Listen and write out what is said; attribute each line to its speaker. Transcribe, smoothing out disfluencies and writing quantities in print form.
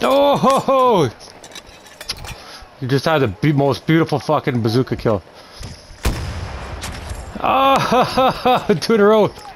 Speaker 1: Oh ho ho! You just had the most beautiful fucking bazooka kill. Oh, 2 in a row.